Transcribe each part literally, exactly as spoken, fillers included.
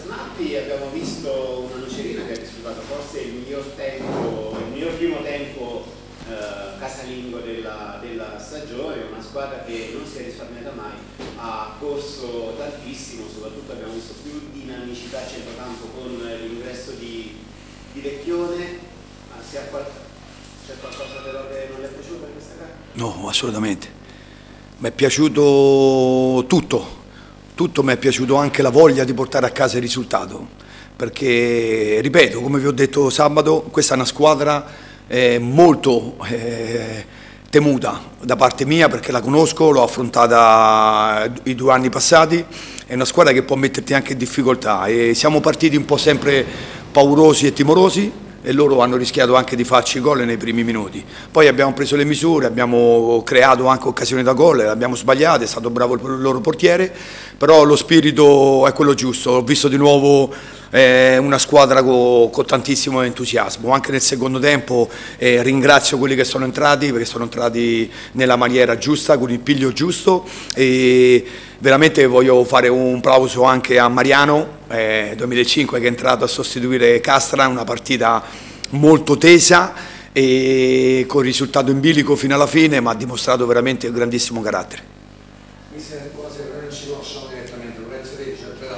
mister Mappi abbiamo visto una Nocerina che ha risultato forse il miglior tempo, il miglior primo tempo eh, casalingo della, della stagione, una squadra che non si è risparmiata mai, ha corso tantissimo, soprattutto abbiamo visto più dinamicità a centrocampo con l'ingresso di, di Vecchione. C'è qualcosa però che non le è piaciuto in questa gara? No, assolutamente. Mi è piaciuto tutto. Tutto, mi è piaciuto anche la voglia di portare a casa il risultato, perché, ripeto, come vi ho detto sabato, questa è una squadra eh, molto eh, temuta da parte mia, perché la conosco, l'ho affrontata i due anni passati, è una squadra che può metterti anche in difficoltà e siamo partiti un po' sempre paurosi e timorosi, e loro hanno rischiato anche di farci gol nei primi minuti. Poi abbiamo preso le misure, abbiamo creato anche occasioni da gol, abbiamo sbagliato, è stato bravo il loro portiere, però lo spirito è quello giusto. Ho visto di nuovo eh, una squadra con, con tantissimo entusiasmo, anche nel secondo tempo eh, ringrazio quelli che sono entrati, perché sono entrati nella maniera giusta, con il piglio giusto, e veramente voglio fare un plauso anche a Mariano, eh, duemilacinque, che è entrato a sostituire Castra, una partita molto tesa e con risultato in bilico fino alla fine, ma ha dimostrato veramente un grandissimo carattere. Mister, buonasera, noi non ci conosciamo direttamente, Lorenzo Redici, Atleta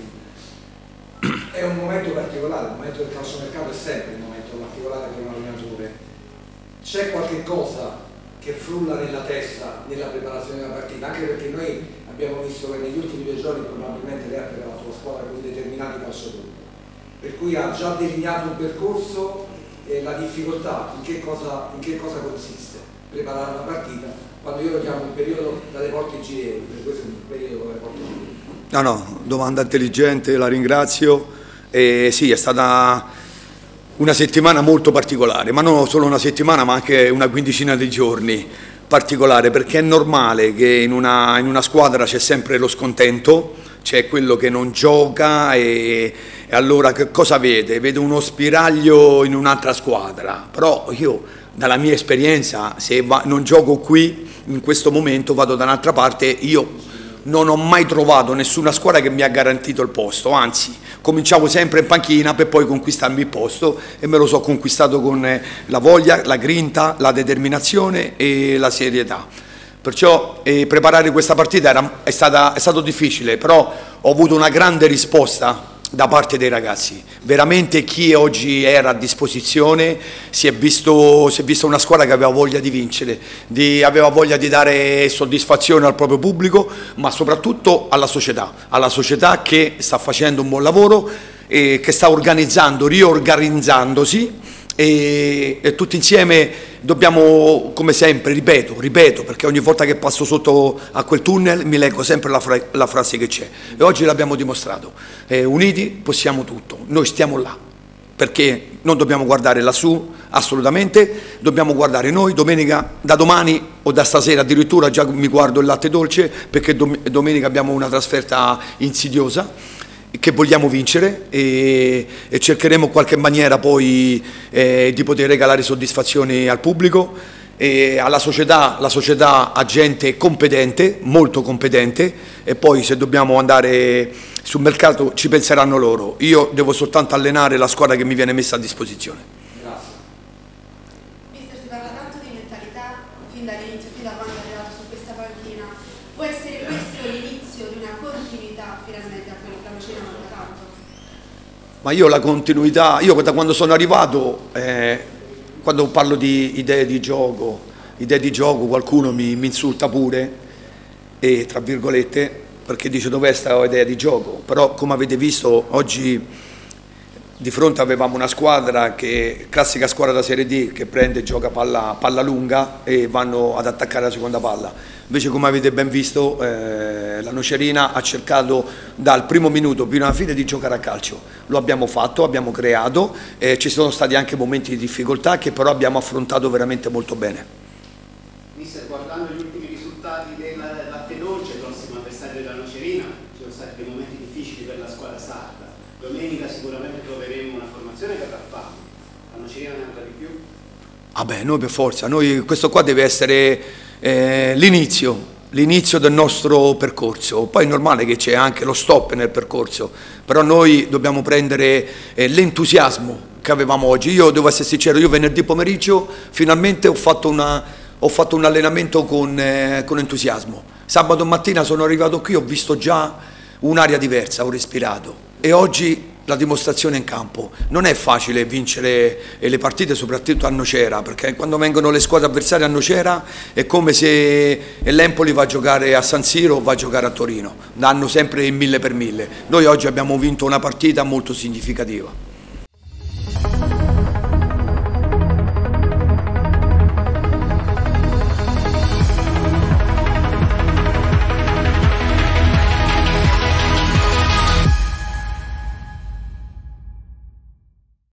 Magazine. È un momento particolare, il momento del calciomercato è sempre un momento particolare per un allenatore. C'è qualche cosa che frulla nella testa nella preparazione della partita, anche perché noi abbiamo visto che negli ultimi due giorni probabilmente Real era la sua squadra con determinati calciatori, per cui ha già delineato un percorso e la difficoltà in che cosa, in che cosa consiste preparare una partita quando io lo chiamo un periodo dalle porte girevoli, per questo è un periodo dalle porte girevoli. No, no, domanda intelligente, la ringrazio. E sì, è stata una settimana molto particolare, ma non solo una settimana ma anche una quindicina di giorni particolare, perché è normale che in una, in una squadra c'è sempre lo scontento, c'è quello che non gioca e, e allora che cosa vede? Vede uno spiraglio in un'altra squadra, però io dalla mia esperienza se va, non gioco qui in questo momento vado da un'altra parte, io non ho mai trovato nessuna squadra che mi ha garantito il posto, anzi cominciavo sempre in panchina per poi conquistarmi il posto e me lo so conquistato con la voglia, la grinta, la determinazione e la serietà. Perciò eh, preparare questa partita era, è, stata, è stato difficile, però ho avuto una grande risposta da parte dei ragazzi. Veramente chi oggi era a disposizione si è visto, si è visto una squadra che aveva voglia di vincere, di, aveva voglia di dare soddisfazione al proprio pubblico, ma soprattutto alla società, alla società che sta facendo un buon lavoro e che sta organizzando, riorganizzandosi e, e tutti insieme dobbiamo, come sempre, ripeto, ripeto, perché ogni volta che passo sotto a quel tunnel mi leggo sempre la, fra la frase che c'è e oggi l'abbiamo dimostrato, eh, uniti possiamo tutto, noi stiamo là, perché non dobbiamo guardare lassù assolutamente, dobbiamo guardare noi domenica, da domani o da stasera addirittura già mi guardo il latte dolce, perché dom domenica abbiamo una trasferta insidiosa che vogliamo vincere e, e cercheremo in qualche maniera poi eh, di poter regalare soddisfazioni al pubblico e alla società, la società ha gente competente, molto competente e poi se dobbiamo andare sul mercato ci penseranno loro, io devo soltanto allenare la squadra che mi viene messa a disposizione. Grazie. Mister, si parla tanto di mentalità fin dall'inizio, fin da quando è arrivato su questa panchina, può essere questo l'inizio di una continuità finalmente a quello che la Nocerina non ha tanto? Ma io la continuità, io da quando sono arrivato, eh, quando parlo di idee di gioco, idee di gioco qualcuno mi, mi insulta pure, e tra virgolette, perché dice dov'è sta idea di gioco, però come avete visto oggi di fronte avevamo una squadra che, classica squadra da Serie D, che prende e gioca palla, palla lunga e vanno ad attaccare la seconda palla. Invece come avete ben visto eh, la Nocerina ha cercato dal primo minuto fino alla fine di giocare a calcio. Lo abbiamo fatto, abbiamo creato, eh, ci sono stati anche momenti di difficoltà che però abbiamo affrontato veramente molto bene. Mister, guardando gli ultimi risultati della Latte Dolce, prossimo avversario della Nocerina, ci sono stati dei momenti difficili per la squadra sarda. Domenica sicuramente troveremo una formazione che avrà fame. La Nocerina ne avrà di più? Vabbè, noi per forza, noi, questo qua deve essere eh, l'inizio, l'inizio del nostro percorso. Poi è normale che c'è anche lo stop nel percorso, però noi dobbiamo prendere eh, l'entusiasmo che avevamo oggi. Io devo essere sincero, io venerdì pomeriggio finalmente ho fatto, una, ho fatto un allenamento con, eh, con entusiasmo. Sabato mattina sono arrivato qui, ho visto già un'aria diversa, ho respirato, e oggi la dimostrazione in campo. Non è facile vincere le partite, soprattutto a Nocera, perché quando vengono le squadre avversarie a Nocera è come se l'Empoli va a giocare a San Siro o va a giocare a Torino, danno sempre il mille per mille. Noi oggi abbiamo vinto una partita molto significativa.